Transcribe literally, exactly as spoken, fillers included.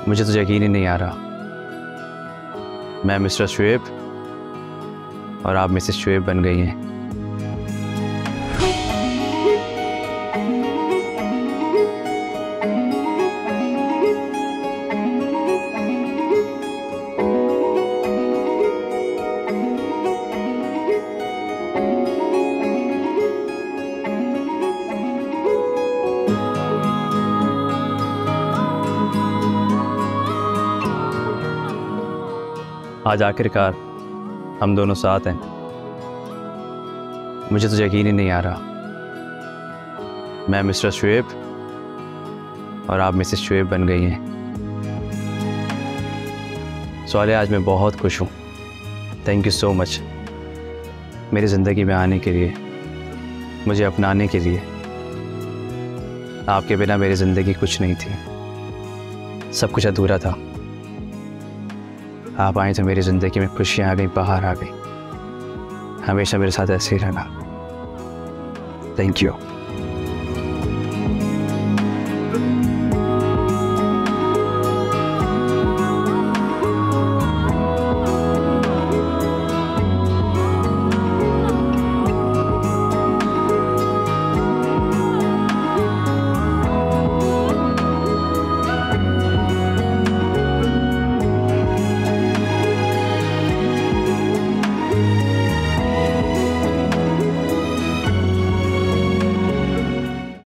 मुझे तो यकीन ही नहीं आ रहा, मैं मिस्टर शुएब और आप मिसेस शुएब बन गई हैं। आज आखिरकार हम दोनों साथ हैं। मुझे तो यकीन ही नहीं आ रहा, मैं मिस्टर शुएब और आप मिसेस शुएब बन गई हैं। सवाले आज मैं बहुत खुश हूँ। थैंक यू सो मच मेरी ज़िंदगी में आने के लिए, मुझे अपनाने के लिए। आपके बिना मेरी ज़िंदगी कुछ नहीं थी, सब कुछ अधूरा था। आप आए तो मेरी ज़िंदगी में खुशियाँ आ गई, बाहर आ गई। हमेशा मेरे साथ ऐसे ही रहना। Thank you.